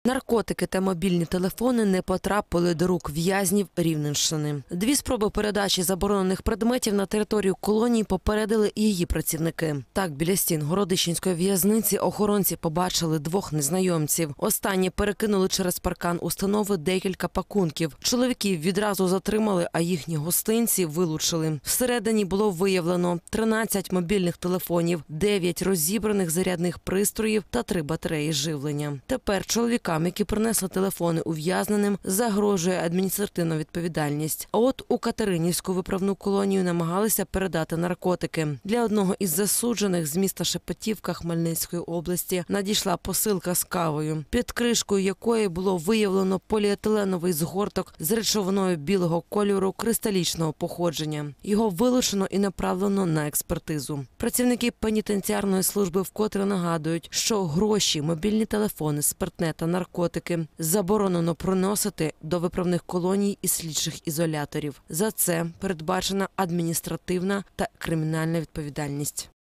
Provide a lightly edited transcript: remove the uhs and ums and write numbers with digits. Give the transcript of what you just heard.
Наркотики та мобільні телефони не потрапили до рук в'язнів Рівненщини. 2 спроби передачі заборонених предметів на територію колонії попередили і її працівники. Так, біля стін Городищенської в'язниці охоронці побачили 2 незнайомців. Останні перекинули через паркан установи декілька пакунків. Чоловіків відразу затримали, а їхні гостинці вилучили. Всередині було виявлено 13 мобільних телефонів, 9 розібраних зарядних пристроїв та 3 батареї живлення. Тепер чоловікам, які принесли телефони ув'язненим, загрожує адміністративна відповідальність. А от у Катеринівську виправну колонію намагалися передати наркотики. Для одного із засуджених з міста Шепетівка Хмельницької області надійшла посилка з кавою, під кришкою якої було виявлено поліетиленовий згорток з речовиною білого кольору кристалічного походження. Його вилучено і направлено на експертизу. Працівники пенітенціарної служби вкотре нагадують, що гроші, мобільні телефони, спиртне та наркотики заборонено проносити до виправних колоній і слідчих ізоляторів. За це передбачена адміністративна та кримінальна відповідальність.